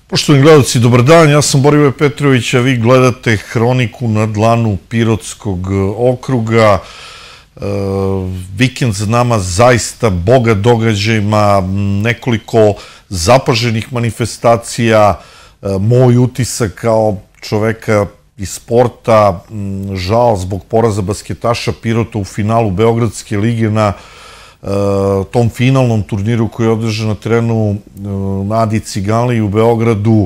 Poštovani gledalci, dobar dan, ja sam Borivoje Petrović, a vi gledate Hroniku na dlanu Pirotskog okruga. Vikend za nama zaista bogat događajima, nekoliko zapaženih manifestacija. Moj utisak kao čoveka iz sporta, žal zbog poraza basketaša Pirota u finalu Beogradske lige na tom finalnom turniru koji je održan na terenu Nadi Ciganliji u Beogradu.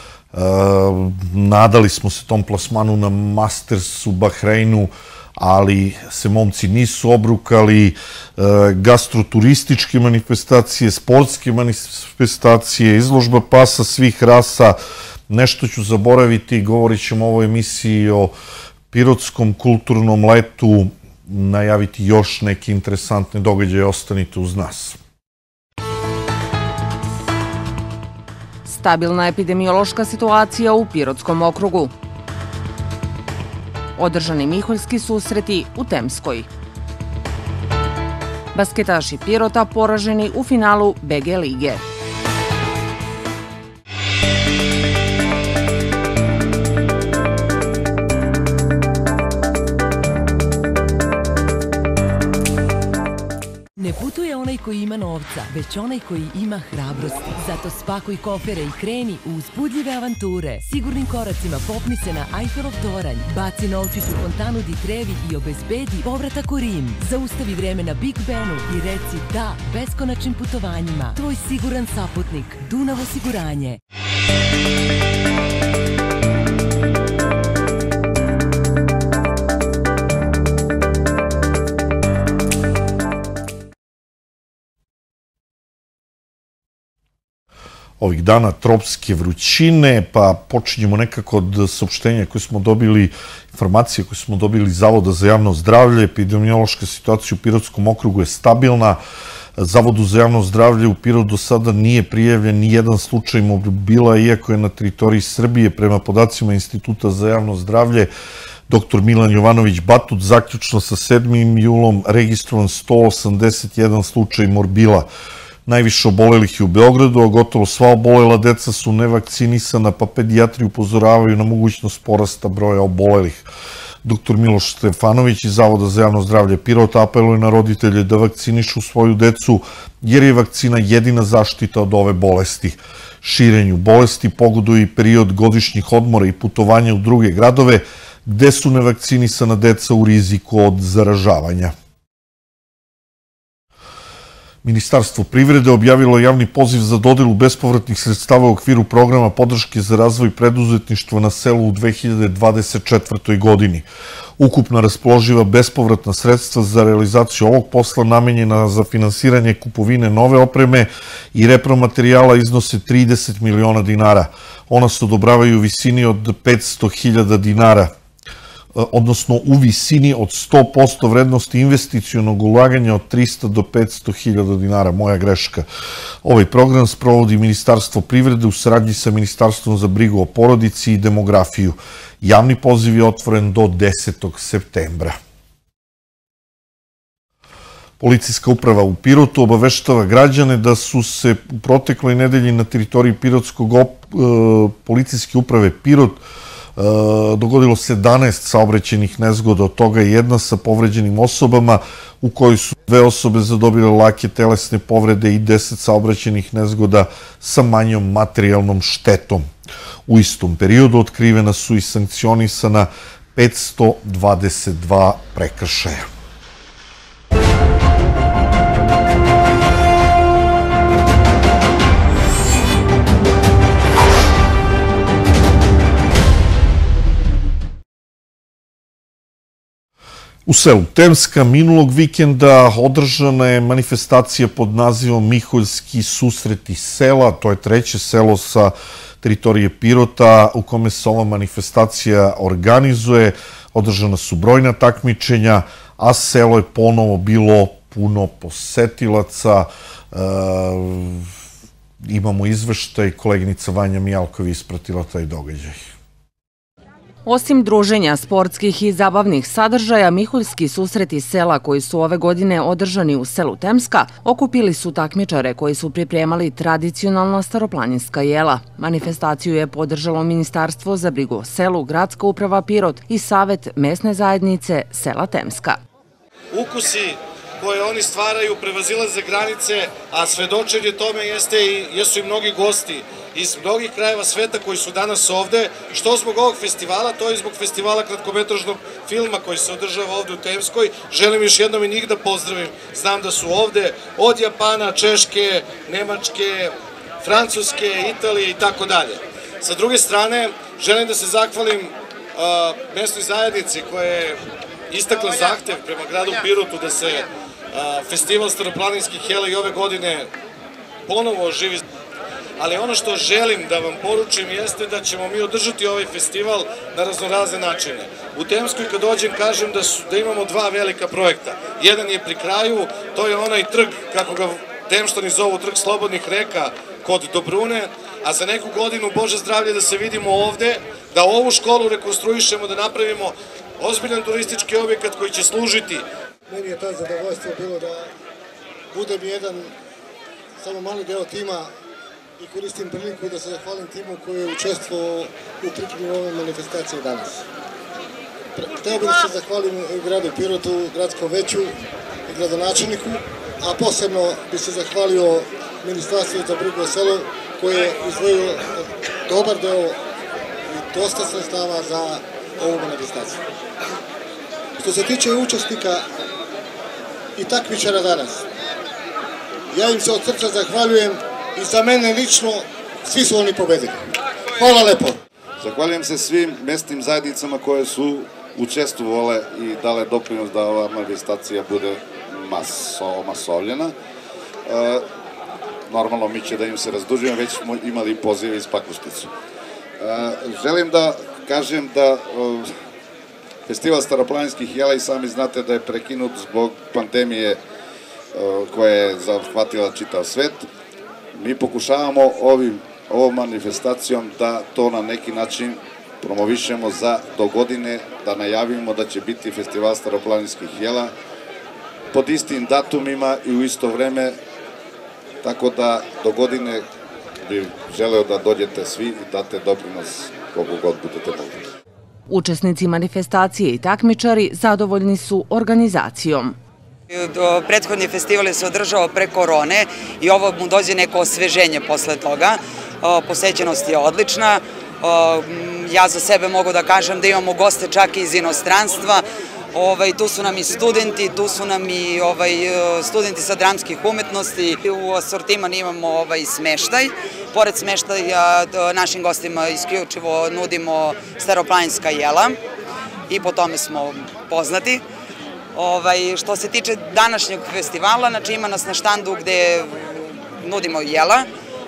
Nadali smo se tom plasmanu na Masters u Bahreinu, ali se momci nisu obrukali. Gastroturističke manifestacije, sportske manifestacije, izložba pasa svih rasa. Nešto ću zaboraviti, govorit ćemo o ovoj emisiji o Pirotskom kulturnom letu, najaviti još neke interesantne događaje, ostanite uz nas. Stabilna epidemiološka situacija u Pirotskom okrugu. Održani miholjski susreti u Temskoj. Basketaši Pirota poraženi u finalu BG lige. Ne putuje onaj koji ima novca, već onaj koji ima hrabrosti. Zato spakuj kofere i kreni u uzbudljive avanture. Sigurnim koracima popni se na Eifelov toranj, baci novčić u fontanu Di Trevi i obezbedi povratak u Rim. Zaustavi vreme na Big Benu i reci da beskonačnim putovanjima. Tvoj siguran saputnik, Dunav osiguranje. Ovih dana tropske vrućine, pa počinjemo nekako od saopštenja koje smo dobili, informacije koje smo dobili iz Zavoda za javno zdravlje. Epidemiološka situacija u Pirotskom okrugu je stabilna. Zavodu za javno zdravlje u Pirotu do sada nije prijavljen ni jedan slučaj morbila, iako je na teritoriji Srbije, prema podacima Instituta za javno zdravlje, dr. Milan Jovanović Batut, zaključno sa 7. julom registrovan 181 slučaj morbila. Najviše obolelih je u Beogradu, a gotovo sva obolela deca su nevakcinisana, pa pedijatri upozoravaju na mogućnost porasta broja obolelih. Dr. Miloš Stefanović iz Zavoda za javno zdravlje Pirota apeluje na roditelje da vakcinišu svoju decu, jer je vakcina jedina zaštita od ove bolesti. Širenju bolesti pogoduje i period godišnjih odmora i putovanja u druge gradove, gde su nevakcinisana deca u riziku od zaražavanja. Ministarstvo privrede objavilo javni poziv za dodelu bespovratnih sredstava u okviru programa podrške za razvoj preduzetništva na selu u 2024. godini. Ukupna raspoloživa bespovratna sredstva za realizaciju ovog posla namenjena za finansiranje kupovine nove opreme i repromaterijala iznose 30 miliona dinara. Ona se odobravaju u visini od 500.000 dinara, odnosno u visini od 100% vrednosti investicionog ulaganja od 300 do 500.000 dinara. Moja greška. Ovaj program sprovodi Ministarstvo privrede u saradnji sa Ministarstvom za brigu o porodici i demografiju. Javni poziv je otvoren do 10. septembra. Policijska uprava u Pirotu obaveštava građane da su se u protekloj nedelji na teritoriji Pirotskog policijske uprave Pirot dogodilo 17 saobraćajnih nezgoda, od toga je jedna sa povređenim osobama, u kojoj su 2 osobe zadobile lake telesne povrede i 10 saobraćajnih nezgoda sa manjom materijalnom štetom. U istom periodu otkrivena su i sankcionisana 522 prekršaja. U selu Temska minulog vikenda održana je manifestacija pod nazivom Miholjski susreti sela. To je 3. selo sa teritorije Pirota u kome se ova manifestacija organizuje. Održana su brojna takmičenja, a selo je ponovo bilo puno posetilaca. Imamo izveštaj, koleginica Vanja Mijalković ispratila taj događaj. Osim druženja, sportskih i zabavnih sadržaja, Miholjski susreti sela koji su ove godine održani u selu Temska okupili su takmičare koji su pripremali tradicionalna staroplaninska jela. Manifestaciju je podržalo Ministarstvo za brigu o selu, Gradska uprava Pirot i Savet mesne zajednice sela Temska. Ukusi koje oni stvaraju prevazilaze granice, a svedočenje tome jesu i mnogi gosti iz mnogih krajeva sveta koji su danas ovde, što zbog ovog festivala, to i zbog festivala kratkometražnog filma koji se održava ovde u Temskoj. Želim još jednom i njih da pozdravim, znam da su ovde od Japana, Češke, Nemačke, Francuske, Italije i tako dalje. Sa druge strane, želim da se zahvalim mesnoj zajednici koja je istakla zahtev prema gradu Pirotu da se festival staroplaninskih jela i ove godine ponovo oživi. Ali ono što želim da vam poručim jeste da ćemo mi održati ovaj festival na raznorazne načine. U Temskoj kad dođem kažem da imamo dva velika projekta. Jedan je pri kraju, to je onaj trg, kako ga Temštani zovu, trg slobodnih reka kod Dobrune, a za neku godinu, Bože zdravlje, da se vidimo ovde, da ovu školu rekonstruišemo, da napravimo ozbiljan turistički objekat koji će služiti. Meni je to zadovoljstvo bilo da budem jedan samo mali deo tima i koristim priliku da se zahvalim timu koji je učestvovao u pripremi ove manifestacije danas. Hteo bih da se zahvalim gradu Pirotu, gradskom veću i gradonačelniku, a posebno bih se zahvalio Ministarstvu za brigu o selu koji je izdvojio dobar deo i dosta sredstava za ovu manifestaciju. Što se tiče učesnika i takmičara danas, ja im se od srca zahvaljujem i za mene lično svi su oni pobedili. Hvala lepo. Zahvaljujem se svim mesnim zajednicama koje su učestvovale i dale doprinos da ova manifestacija bude masovljena. Normalno mi će da im se razdužujemo, već smo imali pozive iz Pakrašticu. Želim da kažem da festival staroplaninskih jela, i sami znate da je prekinut zbog pandemije koja je zahvatila čitav svet. Mi pokušavamo ovom manifestacijom da to na neki način promovišemo za do godine, da najavimo da će biti festival staroplaninskih jela pod istim datumima i u isto vreme, tako da do godine bih želeo da dođete svi i date doprinos koliko god budete mogli. Učesnici manifestacije i takmičari zadovoljni su organizacijom. Prethodni festival se održao pre korone i ovo mu dođe neko osveženje posle toga. Posećenost je odlična. Ja za sebe mogu da kažem da imamo goste čak i iz inostranstva. Tu su nam i studenti, tu su nam i studenti sa dramskih umetnosti. U asortiman imamo smeštaj. Pored smeštaja našim gostima isključivo nudimo staroplaninska jela i po tome smo poznati. Što se tiče današnjeg festivala, znači ima nas na štandu gde nudimo jela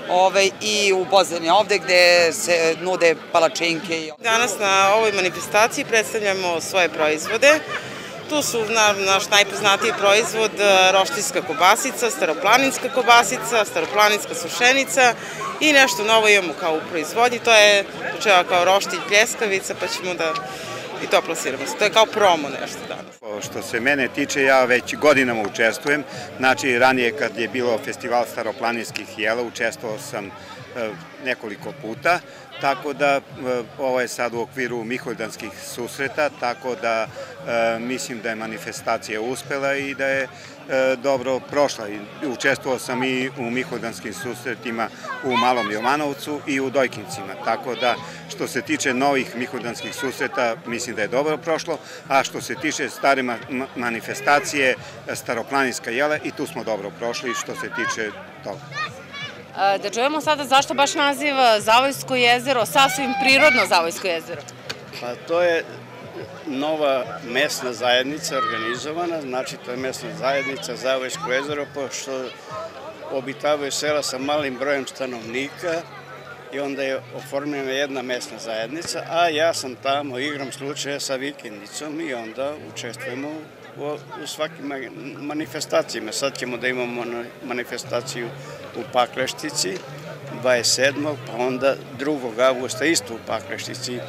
i u pozadini ovde gde se nude palačinke. Danas na ovoj manifestaciji predstavljamo svoje proizvode. Tu su naš najpoznatiji proizvod roštiljska kobasica, staroplaninska kobasica, staroplaninska sušenica i nešto novo imamo kao u proizvodnji, to je kao roštilj pljeskavica, pa ćemo da i to plasiramo. To je kao promo nešto danas. Što se mene tiče, ja već godinama učestvujem. Znači, ranije kad je bilo festival staroplaninskih jela, učestvovao sam nekoliko puta, tako da ovo je sad u okviru Miholjdanskih susreta, tako da mislim da je manifestacija uspela i da je dobro prošla. Učestvovao sam i u Miholjdanskim susretima u Malom Jovanovcu i u Dojkincima, tako da što se tiče novih Miholjdanskih susreta mislim da je dobro prošlo, a što se tiče stare manifestacije staroplaninska jela i tu smo dobro prošli što se tiče toga. Da čujemo sada zašto baš naziv Zavojsko jezero, sasvim prirodno Zavojsko jezero? Pa to je nova mesna zajednica organizovana, znači to je mesna zajednica Zavojsko jezero, pošto obitavaju sela sa malim brojem stanovnika i onda je oformljena jedna mesna zajednica, a ja sam tamo, igram slučaje sa vikendicom i onda učestvujemo u svakim manifestacijama. Sad ćemo da imamo manifestaciju u Pakleštici 27. pa onda 2. avgusta isto u Pakleštici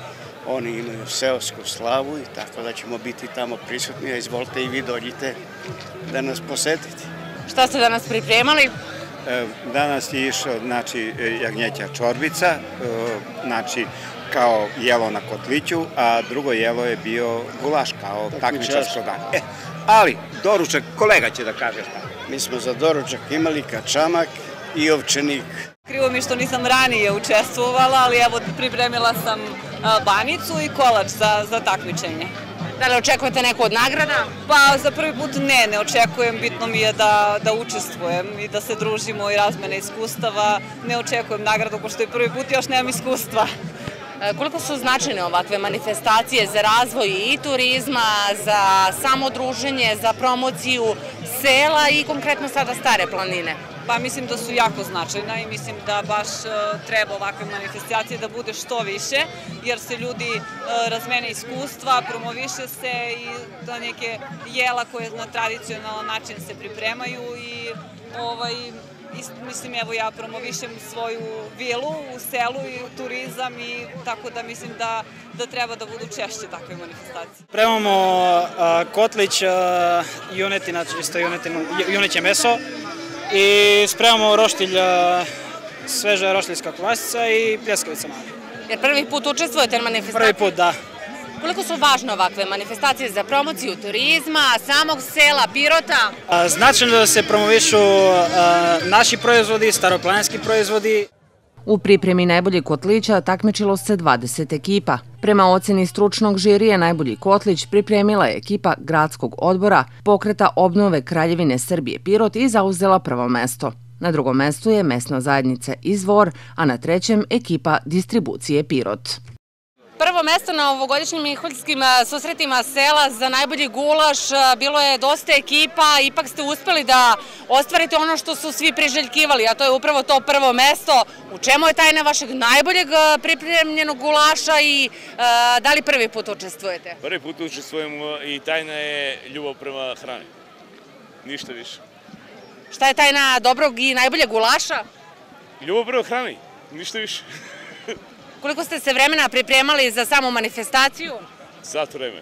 oni imaju seosku slavu i tako da ćemo biti tamo prisutni, a izvolite i vi dođite da nas posetite. Šta ste danas pripremali? Danas je išao, znači, jagnjeća čorbica, znači, kao jelo na kotliću, a drugo jelo je bio gulaš kao takmičarsko danje. Ali, doručak, kolega će da kaže šta. Mi smo za doručak imali kačamak i ovčenik. Krivo mi što nisam ranije učestvovala, ali evo pripremila sam banicu i kolač za takmičenje. Da li očekujete neku od nagrada? Pa za prvi put ne očekujem, bitno mi je da učestvujem i da se družimo i razmene iskustava. Ne očekujem nagradu, pošto je prvi put još nemam iskustva. Koliko su značajne ovakve manifestacije za razvoj i turizma, za samo druženje, za promociju sela i konkretno sada Stare planine? Pa mislim da su jako značajna i mislim da baš treba ovakve manifestacije da bude što više, jer se ljudi razmene iskustva, promoviše se i da neke jela koje na tradicionalan način se pripremaju i mislim, evo ja promovišem svoju vilu u selu i turizam i tako da mislim da treba da budu češće takve manifestacije. Spremamo kotlić, junetina, čisto juneće meso i spremamo roštilj, sveža roštiljska kobasica i pljeskavica malo. Jer prvi put učestvujete na manifestaciji? Prvi put, da. Koliko su važne ovakve manifestacije za promociju turizma, samog sela, Pirota? Značajno da se promovišu naši proizvodi, staroplaninski proizvodi. U pripremi najboljeg kotlića takmičilo se 20 ekipa. Prema oceni stručnog žirija najbolji kotlić pripremila je ekipa gradskog odbora Pokreta obnove Kraljevine Srbije Pirot i zauzela prvo mesto. Na drugom mestu je mesna zajednica Izvor, a na trećem ekipa distribucije Pirot. Prvo mesto na ovogodišnjim miholjskim susretima sela za najbolji gulaš, bilo je dosta ekipa, ipak ste uspeli da ostvarite ono što su svi priželjkivali, a to je upravo to prvo mesto. U čemu je tajna vašeg najboljeg pripremljenog gulaša i da li prvi put učestvujete? Prvi put učestvujemo i tajna je ljubav prema hrani, ništa više. Šta je tajna dobrog i najboljeg gulaša? Ljubav prema hrani, ništa više. Koliko ste se vremena pripremali za samu manifestaciju? Sat vremena.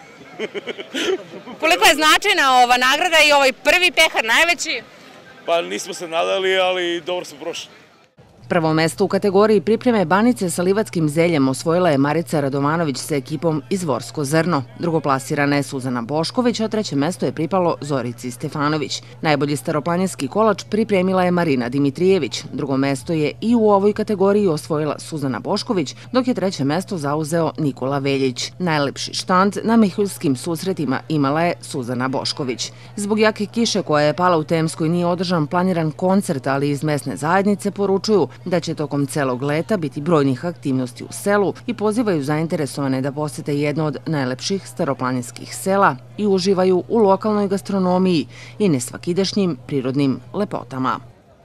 Koliko je značajna ova nagrada i ovaj prvi pehar najveći? Pa nismo se nadali, ali dobro smo prošli. Prvo mesto u kategoriji pripreme banice sa livatskim zeljem osvojila je Marica Radovanović sa ekipom Izvorsko zrno. Drugoplasirana je Suzana Bošković, a treće mesto je pripalo Zorici Stefanović. Najbolji staroplaninski kolač pripremila je Marina Dimitrijević. Drugo mesto je i u ovoj kategoriji osvojila Suzana Bošković, dok je treće mesto zauzeo Nikola Veljić. Najlepši štand na miholjskim susretima imala je Suzana Bošković. Zbog jake kiše koja je pala u Temskoj nije održan planiran koncert, ali iz mesne zajednice poručuju da će tokom celog leta biti brojnih aktivnosti u selu i pozivaju zainteresovane da posete jedno od najlepših staroplaninskih sela i uživaju u lokalnoj gastronomiji i nesvakidašnjim prirodnim lepotama.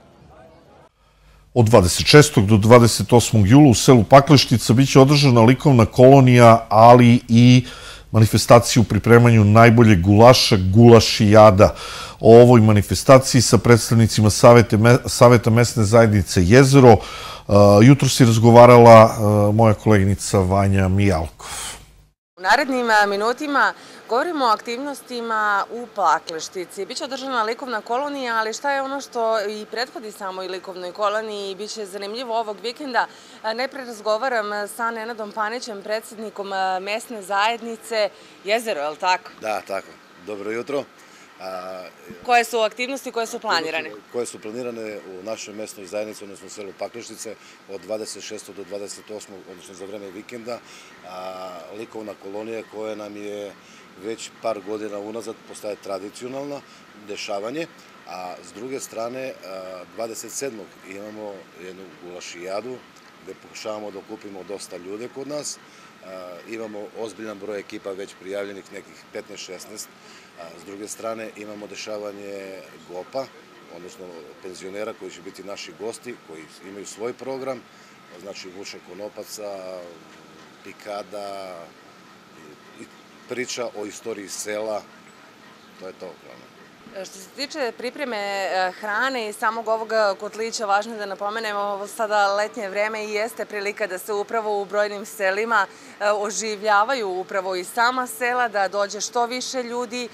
Od 26. do 28. jula u selu Pakleštica biće održana likovna kolonija, ali i manifestaciju u pripremanju najboljeg gulaša, Gulašijada. O ovoj manifestaciji sa predstavnicima Saveta mesne zajednice Jezero jutro si razgovarala moja koleginica Vanja Mijalkov. U narednim minutima govorimo o aktivnostima u Pakleštici. Biće održana likovna kolonija, ali šta je ono što i prethodi samoj likovnoj koloniji i biće zanimljivo ovog vikenda? Najpre razgovaram sa Nenadom Panićem, predsjednikom mesne zajednice Jezero, je li tako? Da, tako. Dobro jutro. Koje su aktivnosti koje su planirane? Koje su planirane u našoj mesnoj zajednici, odnosno u selu Pakleštice, od 26. do 28. odnosno za vreme vikenda, likovna kolonija koja nam je već par godina unazad postaje tradicionalno dešavanje, a s druge strane 27. imamo jednu gulašijadu gde pokušavamo da okupimo dosta ljude kod nas. Imamo ozbiljan broj ekipa već prijavljenih, nekih 15-16. S druge strane imamo dešavanje GOP-a, odnosno penzionera koji će biti naši gosti, koji imaju svoj program, znači vuče konopaca, pikada, priča o istoriji sela, to je to. Što se tiče pripreme hrane i samog ovog kotlića, važno je da napomenemo, sada letnje vreme i jeste prilika da se upravo u brojnim selima oživljavaju upravo i sama sela, da dođe što više ljudi.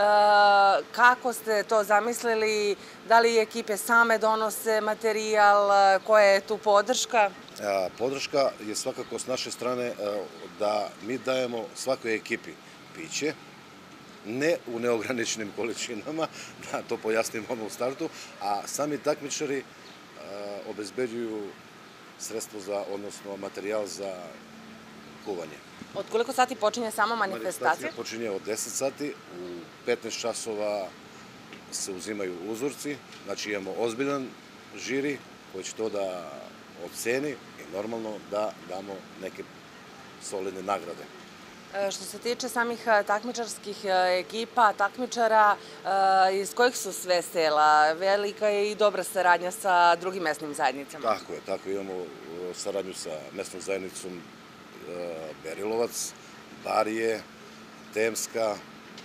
Kako ste to zamislili? Da li ekipe same donose materijal? Koja je tu podrška? Podrška je svakako s naše strane da mi dajemo svakoj ekipi piće, ne u neograničenim količinama, da to pojasnimo u startu, a sami takmičari obezbeđuju sredstvo odnosno materijal za kuvanje. Od koliko sati počinje sama manifestacija? Manifestacija počinje od 10 sati, u 15 časova se uzimaju uzorci, znači imamo ozbiljan žiri koji će to da oceni i normalno da damo neke solidne nagrade. Što se tiče samih takmičarskih ekipa, takmičara, iz kojih su sve sela? Velika je i dobra saradnja sa drugim mesnim zajednicama. Tako je. Imamo saradnju sa mesnom zajednicom Berilovac, Barije, Temska,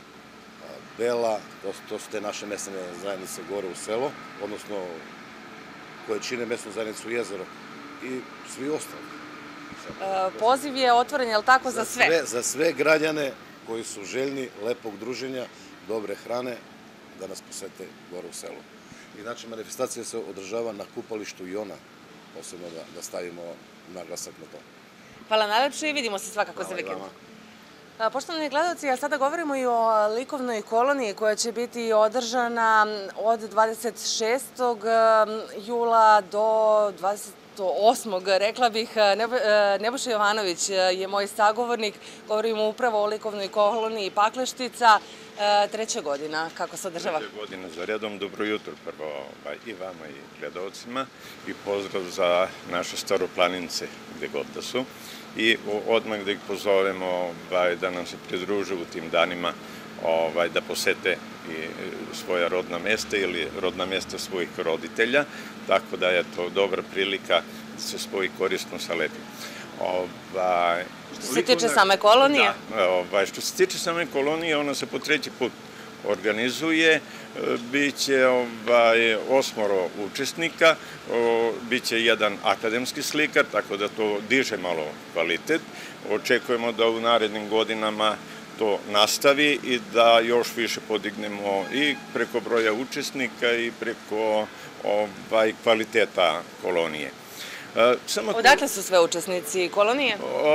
Bela, to su te naše mesne zajednice gore u selo, odnosno koje čine mesnu zajednicu Jezero i svi ostali. Poziv je otvoren, je li tako, za sve? Za sve građane koji su željni lepog druženja, dobre hrane, da nas posete gore u selu. Inače, manifestacija se održava na kupalištu Jona, posebno da stavimo naglasak na to. Hvala najlepše i vidimo se svakako za vikend. Poštovani gledalci, a sada govorimo i o likovnoj koloniji koja će biti održana od 26. jula do 28. rekla bih. Nebojša Jovanović je moj sagovornik. Govorimo upravo o likovnoj koloniji Pakleštica. 3. godina, kako se održava? 3. godina za redom. Dobro jutro prvo i vama i gledalcima i pozdrav za naše staroplanince gde god da su. I odmah da ih pozovemo da nam se pridruže u tim danima, da posete svoja rodna mesta ili rodna mesta svojih roditelja, tako da je to dobra prilika da se spoji korisno sa lepim. Što se tiče same kolonije? Što se tiče same kolonije, ona se po 3. put organizuje, biće 8 učesnika, biće jedan akademski slikar, tako da to diže malo kvalitet. Očekujemo da u narednim godinama to nastavi i da još više podignemo i preko broja učesnika i preko kvaliteta kolonije. Odakle su sve učesnici kolonije?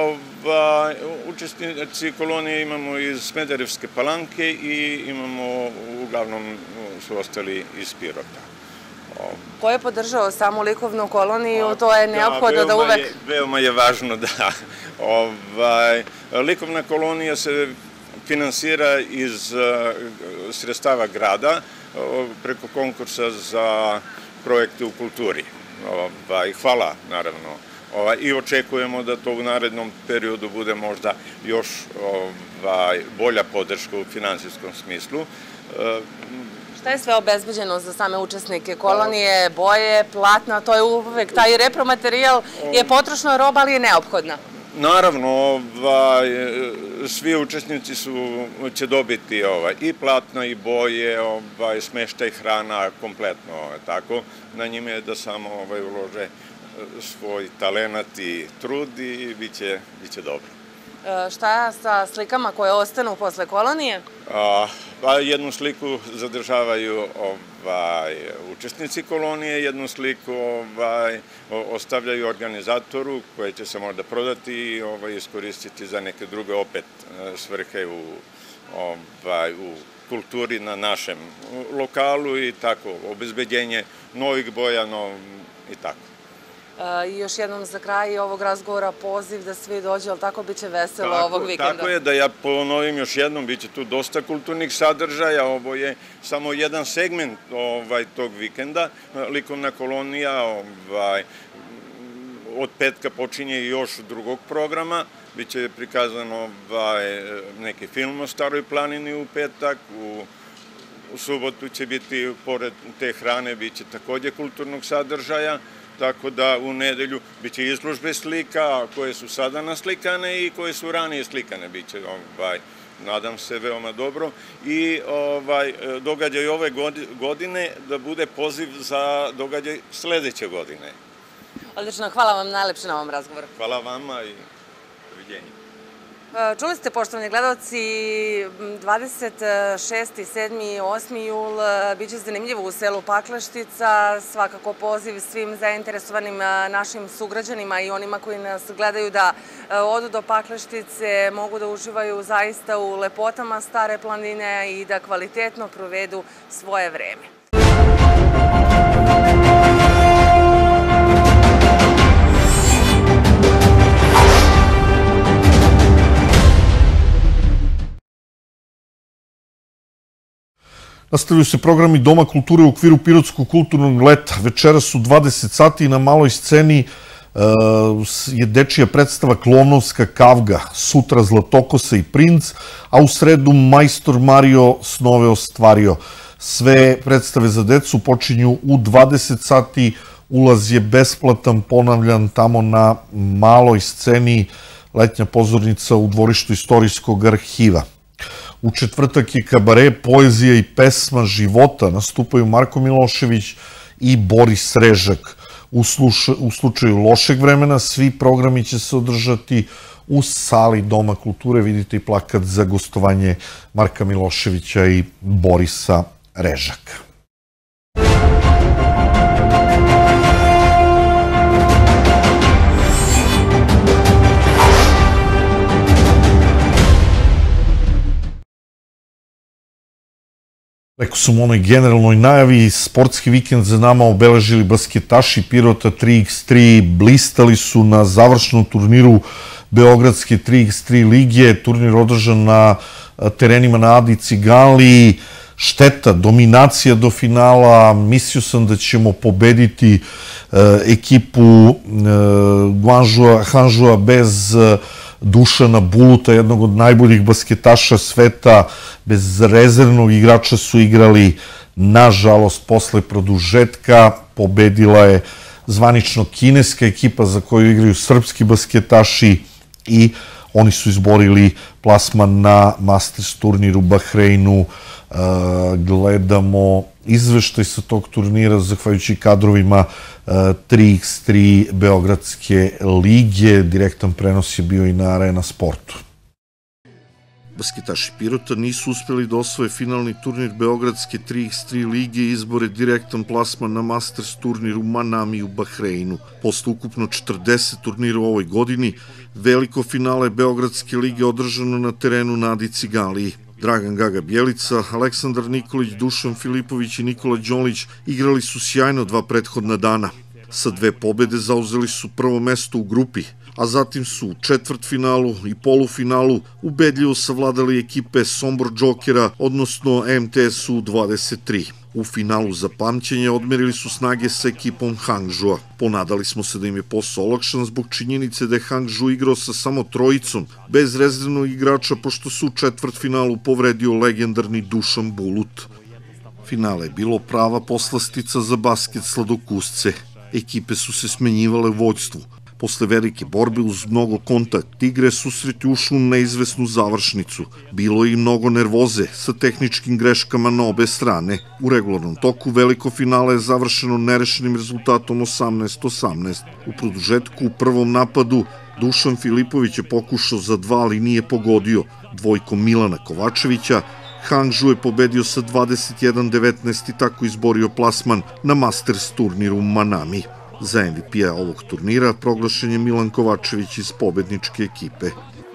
Učesnici kolonije imamo iz Smederevske Palanke i imamo, uglavnom su ostali iz Pirota. Ko je podržao samu likovnu koloniju? To je neophodno da uvek... Veoma je važno da likovna kolonija se finansira iz sredstava grada preko konkursa za projekte u kulturi. Hvala, naravno. I očekujemo da to u narednom periodu bude možda još bolja podrška u finansijskom smislu. Šta je sve obezbeđeno za same učesnike kolonije? Boje, platna, to je uvek, taj repromaterijal je potrošna roba, ali je neophodna. Naravno, svi učesnici će dobiti i platna i boje, smeštaj, hrana, kompletno tako. Na njima je da samo ulože svoj talenat i trud i bit će dobro. Šta sa slikama koje ostanu posle kolonije? Jednu sliku zadržavaju učesnici kolonije, jednu sliku ostavljaju organizatoru koje će se možda prodati i iskoristiti za neke druge opet svrhe u kulturi na našem lokalu i tako, obezbeđenje novih boja i tako. I još jednom za kraj ovog razgovora poziv da svi dođu, ali tako biće veselo ovog vikenda. Tako je, da ja ponovim još jednom, biće tu dosta kulturnih sadržaja, ovo je samo jedan segment tog vikenda. Likovna kolonija od petka počinje i još drugog programa, biće prikazano neki film o Staroj planini u petak, u subotu će biti, pored te hrane, biće takođe kulturnog sadržaja, tako da u nedelju biće izložbe slika koje su sada naslikane i koje su ranije slikane. Biće nadam se veoma dobro, i događaj ove godine da bude poziv za događaj sledeće godine. Odlično, hvala vam najlepše na ovom razgovoru. Hvala vama i doviđenja. Čuli ste, poštovani gledalci, 26., 7. i 8. jul biće zanimljivo u selu Pakleštica. Svakako poziv svim zainteresovanim našim sugrađanima i onima koji nas gledaju da odu do Pakleštice, mogu da uživaju zaista u lepotama Stare planine i da kvalitetno provedu svoje vreme. Nastavljaju se programi Doma kulture u okviru Pirotskog kulturnog leta. Večeras u 20 sati na maloj sceni je dečija predstava Klovnovska kavga, sutra Zlatokosa i princ, a u sredu Majstor Mario snove ostvario. Sve predstave za decu počinju u 20 sati, ulaz je besplatan, ponavljam, tamo na maloj sceni, letnja pozornica u dvorištu Istorijskog arhiva. U četvrtak je kabare, poezija i pesma života, nastupaju Marko Milošević i Boris Režak. U slučaju lošeg vremena svi programi će se održati u sali Doma kulture. Vidite i plakat za gostovanje Marka Miloševića i Borisa Režaka. Rekao sam u onoj generalnoj najavi, sportski vikend za nama obeležili basketaši Pirota 3x3, blistali su na završnom turniru Beogradske 3x3 lige, turnir održan na terenima na Adi Ciganliji, šteta, dominacija do finala, mislio sam da ćemo pobediti ekipu Hanžua bez Dušana Buluta, jednog od najboljih basketaša sveta, bez rezervnog igrača su igrali, nažalost, posle produžetka. Pobedila je zvanično kineska ekipa za koju igraju srpski basketaši i oni su izborili plasman na Masters turnir u Bahreinu. Gledamo izveštaj sa tog turnira zahvaljujući kadrovima 3x3 Beogradske lige. Direktan prenos je bio i na Arena Sportu. Basketaši Pirota nisu uspeli da osvoje finalni turnir Beogradske 3x3 lige i izbore direktan plasman na Masters turnir u Manami u Bahreinu. Posle ukupno 40 turnira u ovoj godini, veliko finale Beogradske lige održano na terenu na Adi Ciganliji. Dragan Gaga Bjelica, Aleksandar Nikolić, Dušan Filipović i Nikola Đonlić igrali su sjajno dva prethodna dana. Sa 2 pobede zauzeli su prvo mesto u grupi, a zatim su u četvrtfinalu i polufinalu ubedljivo savladali ekipe Sombor Džokera, odnosno MTS U23. U finalu za pamćenje odmerili su snage sa ekipom Hangžua. Ponadali smo se da im je posao olakšan zbog činjenice da je Hangžu igrao sa samo trojicom, bez rezervnog igrača, pošto su u četvrtfinalu povredio legendarni Dušan Bulut. Finale je bilo prava poslastica za basket sladokusce. Ekipe su se smenjivale u vođstvu. Posle velike borbe uz mnogo kontakt igre susret je ušao u neizvesnu završnicu. Bilo je i mnogo nervoze sa tehničkim greškama na obe strane. U regularnom toku veliko finale je završeno nerešenim rezultatom 18-18. U produžetku u prvom napadu Dušan Filipović je pokušao za 2, ali nije pogodio. Dvojkom Milana Kovačevića Hangžu je pobedio sa 21-19 i tako izborio plasman na Masters turniru u Manami. Za MVP-a ovog turnira proglašen je Milan Kovačević iz pobedničke ekipe.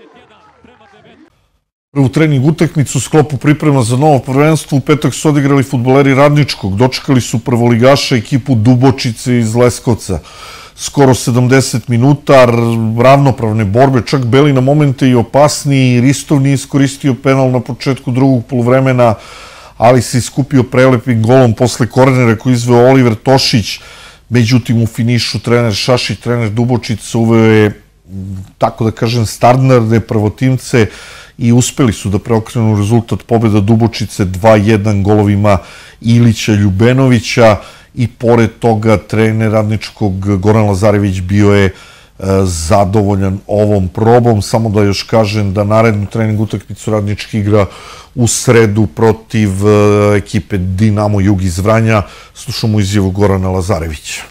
Prvu trening utakmicu u sklopu priprema za novo prvenstvo u petak su odigrali fudbaleri Radničkog. Dočekali su prvoligaša ekipu Dubočice iz Leskovca. Skoro 70 minuta ravnopravne borbe, čak beli na momente i opasniji. Ristov nije iskoristio penal na početku drugog poluvremena, ali se iskupio prelepim golom posle kornera koji izveo Oliver Tošić. Međutim, u finišu trener Šašić, trener Dubočica uveo je, tako da kažem, standardne prvotimce i uspeli su da preokrenu rezultat pobjeda Dubočice 2-1 golovima Ilića Ljubenovića i pored toga trener Radničkog Goran Lazarević bio je zadovoljan ovom probom. Samo da još kažem da narednu trening utakmicu Radnički igra u sredu protiv ekipe Dinamo Jug iz Vranja. Slušamo izjavu Gorana Lazarevića.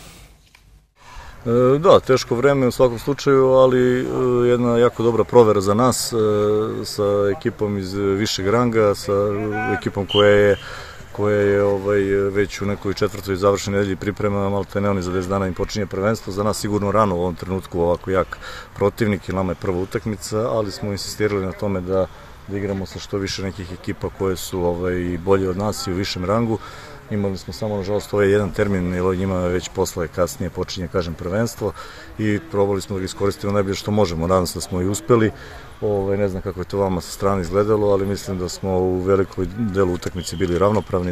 Da, teško vreme u svakom slučaju, ali jedna jako dobra provera za nas sa ekipom iz višeg ranga, sa ekipom koja je već u nekoj četvrtoj završenoj nedelji priprema, malo te neoni za 10 dana im počinje prvenstvo. Za nas sigurno rano u ovom trenutku ovako jak protivnik i nama je prva utakmica, ali smo insistirali na tome da igramo sa što više nekih ekipa koje su bolje od nas i u višem rangu. Imali smo samo, nažalost, ovaj jedan termin, jer njima već posle kasnije počinje, kažem, prvenstvo i probali smo da ga iskoristimo najbolje što možemo. Nadam se da smo i uspeli. Ne znam kako je to vama sa strane izgledalo, ali mislim da smo u velikoj delu utakmice bili ravnopravni,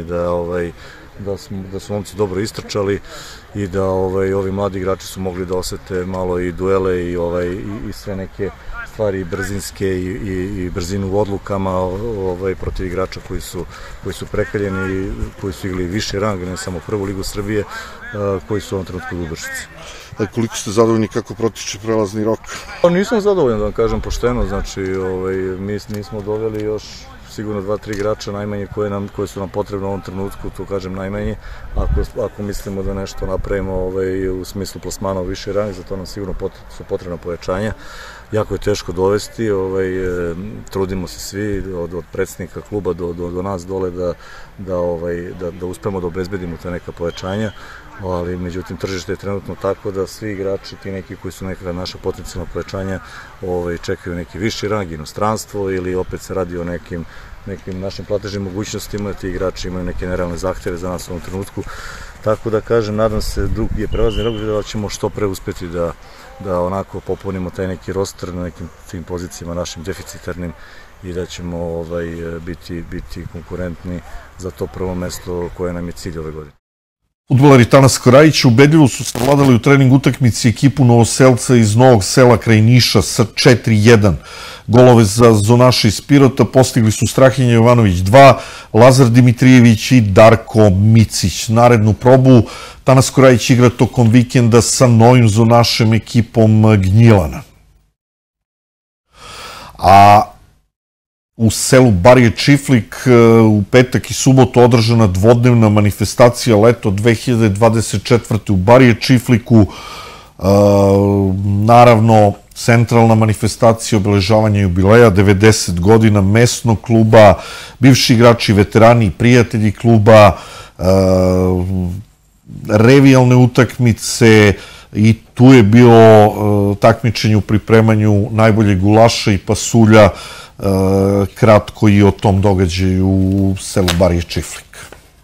da su momci dobro istrčali i da ovi mladi igrači su mogli da osete malo i duele i sve neke stvari brzinske i brzinu u odlukama protiv igrača koji su prekaljeni, koji su igrali viši rang, ne samo prvu ligu Srbije, koji su u ovom trenutku Ljubušici. Koliko ste zadovoljni kako protiče prelazni rok? Nisam zadovoljan, da vam kažem pošteno, znači mi nismo doveli još sigurno 2-3 igrača najmanje koje su nam potrebne u ovom trenutku, tu kažem najmanje, ako mislimo da nešto napravimo u smislu plasmana u viši rang, za to nam sigurno su potrebna pojačanja. Jako je teško dovesti, trudimo se svi, od predsjednika kluba do nas dole, da uspemo da obezbedimo ta neka pojačanja, ali međutim tržište je trenutno tako da svi igrači, ti neki koji su neka naša potencijalna pojačanja, čekaju neki viši rang, inostranstvo ili opet se radi o nekim našim platežnim mogućnostima, ti igrači imaju neke nerealne zahteve za nas u ovom trenutku. Tako da kažem, nadam se, dug je prelazni rok, da ćemo što pre uspeti da onako popunimo taj neki roster na nekim tim pozicijama našim deficitarnim i da ćemo biti konkurentni za to prvo mesto koje nam je cilj ove godine. Fudbalari Tanas Korajić ubedljivo su savladali u trening utakmici ekipu Novoselca iz Novog Sela kraj Niša sa 4-1. Golove za zonaše iz Pirota postigli su Strahinja Jovanović 2, Lazar Dimitrijević i Darko Micić. Narednu probu Tanas Korajić igra tokom vikenda sa novim zonašem ekipom Gnjilana. A u selu Barije Čiflik u petak i subotu održana dvodnevna manifestacija Leto 2024. u Barije Čifliku. Naravno, centralna manifestacija obeležavanja jubileja 90 godina mesnog kluba, bivši igrači, veterani i prijatelji kluba, revijalne utakmice i tu je bilo takmičenje u pripremanju najboljeg gulaša i pasulja. Kratko i o tom događaju u selu Barije Čiflik.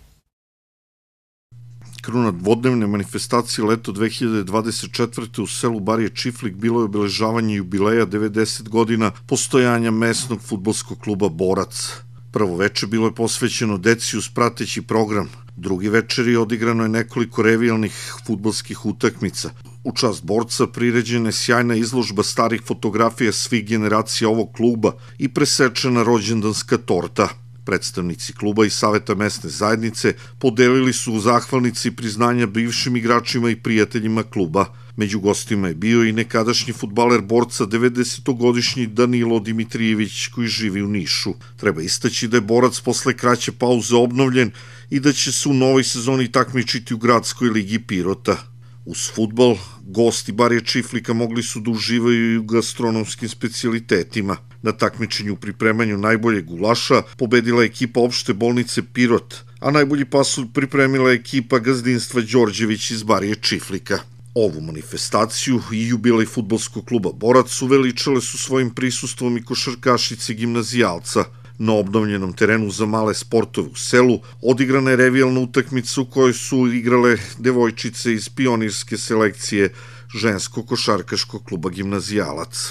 Kruna dvodnevne manifestacije Leto 2024. u selu Barije Čiflik bilo je obeležavanje jubileja 90 godina postojanja mesnog fudbalskog kluba Borac. Prvo veče bilo je posvećeno deci uz prateći program. Drugi večeri odigrano je nekoliko revijalnih fudbalskih utakmica. U čast Borca priređena je sjajna izložba starih fotografija svih generacija ovog kluba i presečena rođendanska torta. Predstavnici kluba i Saveta mesne zajednice podelili su zahvalnice i priznanja bivšim igračima i prijateljima kluba. Među gostima je bio i nekadašnji fudbaler Borca, 90-godišnji Danilo Dimitrijević, koji živi u Nišu. Treba istaći da je Borac posle kraće pauze obnovljen i da će se u novoj sezoni takmičiti u gradskoj ligi Pirota. Uz fudbal, gosti Barije Čiflika mogli su da uživaju i u gastronomskim specijalitetima. Na takmičenju u pripremanju najboljeg gulaša pobedila je ekipa opšte bolnice Pirot, a najbolji pasulj pripremila je ekipa gazdinstva Đorđević iz Barije Čiflika. Ovu manifestaciju i jubilej fudbalskog kluba Borac uveličale su svojim prisustvom i košarkašice gimnazijalca. Na obnovljenom terenu za male sportove u selu odigrana je revijalna utakmica u kojoj su igrale devojčice iz pionirske selekcije ženskog košarkaškog kluba Gimnazijalac.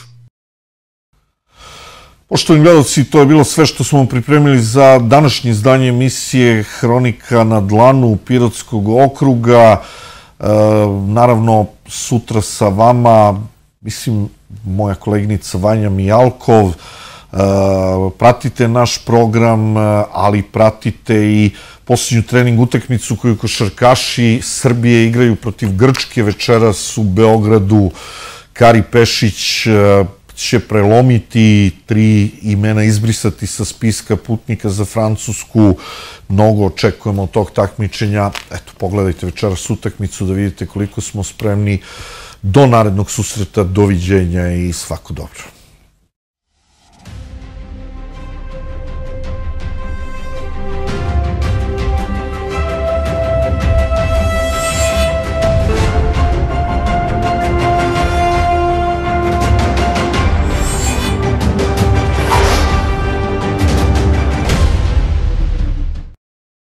Poštovani gledalci, to je bilo sve što smo pripremili za današnje izdanje emisije Hronika na dlanu Pirotskog okruga. Naravno, sutra sa vama, mislim, moja koleginica Vanja Mijalkov. Pratite naš program, ali pratite i posljednju trening utakmicu koju košarkaši Srbije igraju protiv Grčke večeras u Beogradu Kari Pešić će prelomiti, 3 imena izbrisati sa spiska putnika za Francusku. Mnogo očekujemo od tog takmičenja. Eto, pogledajte večeras utakmicu da vidite koliko smo spremni. Do narednog susreta, doviđenja i svako dobro.